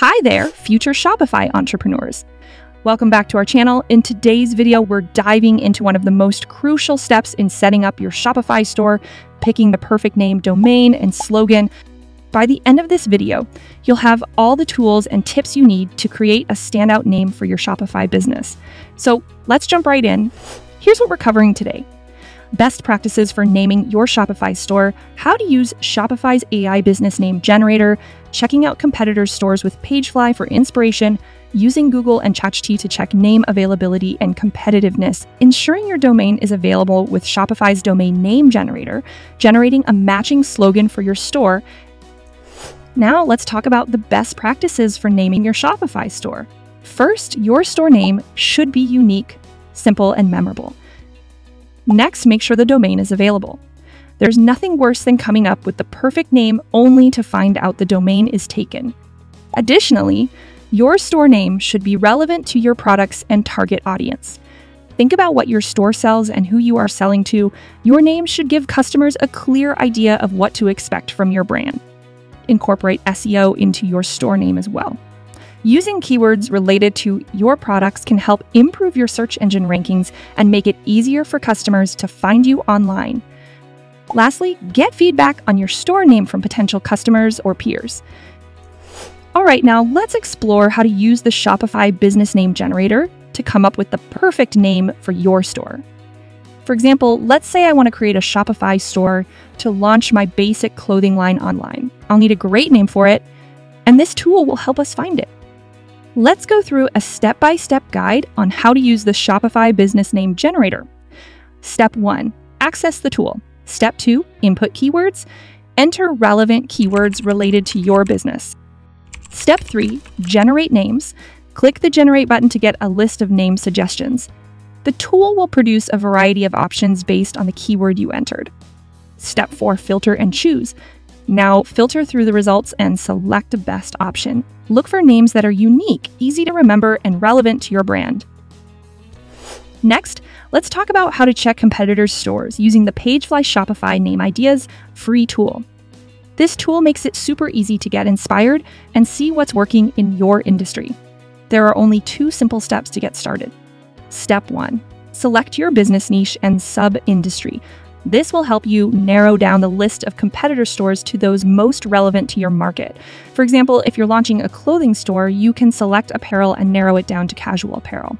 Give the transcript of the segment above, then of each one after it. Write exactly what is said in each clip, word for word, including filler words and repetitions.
Hi there, future Shopify entrepreneurs. Welcome back to our channel. In today's video, we're diving into one of the most crucial steps in setting up your Shopify store, picking the perfect name, domain, and slogan. By the end of this video, you'll have all the tools and tips you need to create a standout name for your Shopify business. So let's jump right in. Here's what we're covering today. Best practices for naming your Shopify store, how to use Shopify's A I business name generator, checking out competitors' stores with Pagefly for inspiration, using Google and ChatGPT to check name availability and competitiveness, ensuring your domain is available with Shopify's domain name generator, generating a matching slogan for your store. Now let's talk about the best practices for naming your Shopify store. First, your store name should be unique, simple, and memorable. Next, make sure the domain is available. There's nothing worse than coming up with the perfect name only to find out the domain is taken. Additionally, your store name should be relevant to your products and target audience. Think about what your store sells and who you are selling to. Your name should give customers a clear idea of what to expect from your brand. Incorporate S E O into your store name as well. Using keywords related to your products can help improve your search engine rankings and make it easier for customers to find you online. Lastly, get feedback on your store name from potential customers or peers. All right, now let's explore how to use the Shopify business name generator to come up with the perfect name for your store. For example, let's say I want to create a Shopify store to launch my basic clothing line online. I'll need a great name for it, and this tool will help us find it. Let's go through a step-by-step guide on how to use the Shopify business name generator. Step one, access the tool. Step two, input keywords. Enter relevant keywords related to your business. Step three, generate names. Click the generate button to get a list of name suggestions. The tool will produce a variety of options based on the keyword you entered. Step four, filter and choose. Now filter through the results and select the best option. Look for names that are unique, easy to remember, and relevant to your brand. Next, let's talk about how to check competitors' stores using the Pagefly Shopify Name Ideas free tool. This tool makes it super easy to get inspired and see what's working in your industry. There are only two simple steps to get started. Step one, select your business niche and sub-industry. This will help you narrow down the list of competitor stores to those most relevant to your market. For example, if you're launching a clothing store, you can select apparel and narrow it down to casual apparel.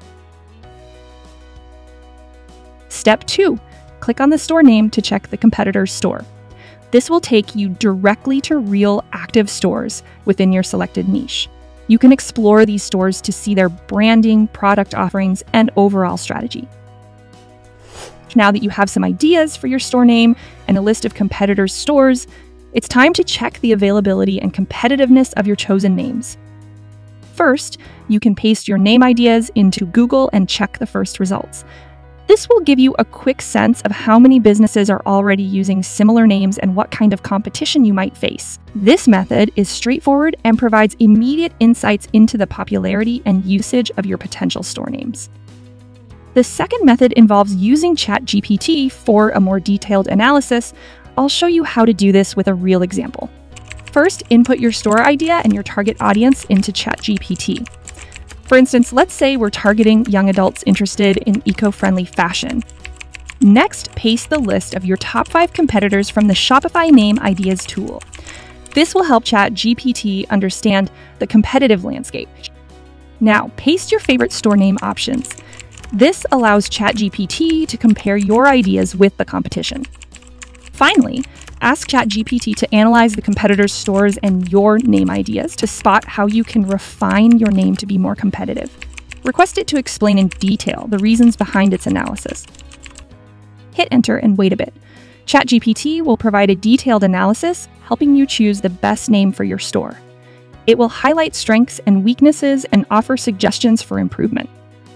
Step two, click on the store name to check the competitor's store. This will take you directly to real active stores within your selected niche. You can explore these stores to see their branding, product offerings, and overall strategy. Now that you have some ideas for your store name and a list of competitors' stores, it's time to check the availability and competitiveness of your chosen names. First, you can paste your name ideas into Google and check the first results. This will give you a quick sense of how many businesses are already using similar names and what kind of competition you might face. This method is straightforward and provides immediate insights into the popularity and usage of your potential store names. The second method involves using ChatGPT for a more detailed analysis. I'll show you how to do this with a real example. First, input your store idea and your target audience into ChatGPT. For instance, let's say we're targeting young adults interested in eco-friendly fashion. Next, paste the list of your top five competitors from the Shopify Name Ideas tool. This will help ChatGPT understand the competitive landscape. Now, paste your favorite store name options. This allows ChatGPT to compare your ideas with the competition. Finally, ask ChatGPT to analyze the competitors' stores and your name ideas to spot how you can refine your name to be more competitive. Request it to explain in detail the reasons behind its analysis. Hit enter and wait a bit. ChatGPT will provide a detailed analysis, helping you choose the best name for your store. It will highlight strengths and weaknesses and offer suggestions for improvement.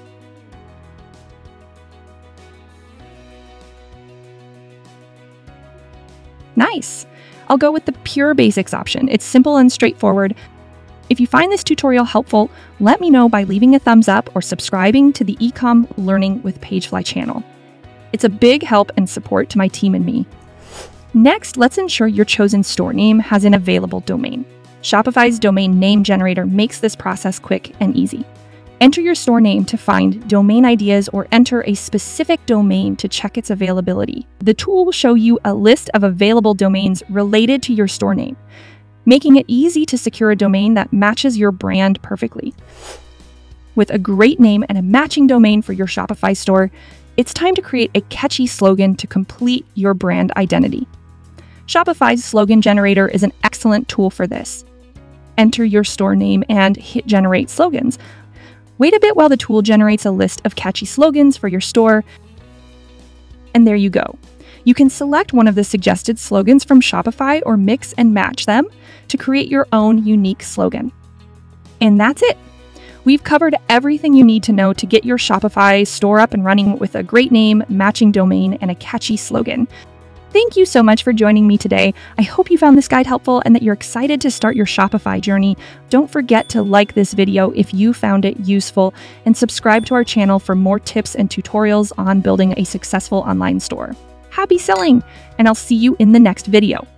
Nice! I'll go with the pure basics option. It's simple and straightforward. If you find this tutorial helpful, let me know by leaving a thumbs up or subscribing to the Ecom Learning with Pagefly channel. It's a big help and support to my team and me. Next, let's ensure your chosen store name has an available domain. Shopify's domain name generator makes this process quick and easy. Enter your store name to find domain ideas or enter a specific domain to check its availability. The tool will show you a list of available domains related to your store name, making it easy to secure a domain that matches your brand perfectly. With a great name and a matching domain for your Shopify store, it's time to create a catchy slogan to complete your brand identity. Shopify's slogan generator is an excellent tool for this. Enter your store name and hit generate slogans. Wait a bit while the tool generates a list of catchy slogans for your store, and there you go. You can select one of the suggested slogans from Shopify or mix and match them to create your own unique slogan. And that's it. We've covered everything you need to know to get your Shopify store up and running with a great name, matching domain, and a catchy slogan. Thank you so much for joining me today. I hope you found this guide helpful and that you're excited to start your Shopify journey. Don't forget to like this video if you found it useful and subscribe to our channel for more tips and tutorials on building a successful online store. Happy selling, and I'll see you in the next video.